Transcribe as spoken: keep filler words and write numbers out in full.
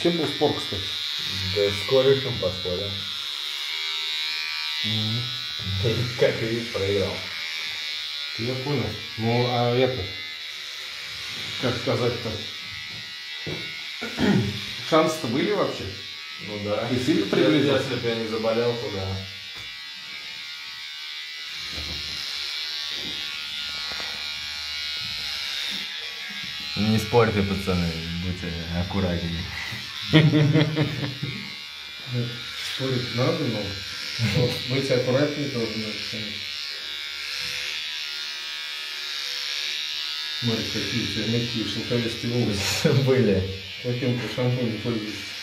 кем был спор, кстати? Да с корешем поспорил. Mm-hmm. И, как видишь, проиграл. Я понял. Ну, а это, как сказать-то, шансы-то были вообще? Ну да. Ты сильно приблизился? Если бы я не заболел, то да. Не спорьте, пацаны, будьте аккуратнее. Спорить надо, но вот, быть аккуратнее тоже надо, конечно. Смотри, какие у тебя мягкие шелковистые волосы. Были. Каким ты шампунем пользуешься?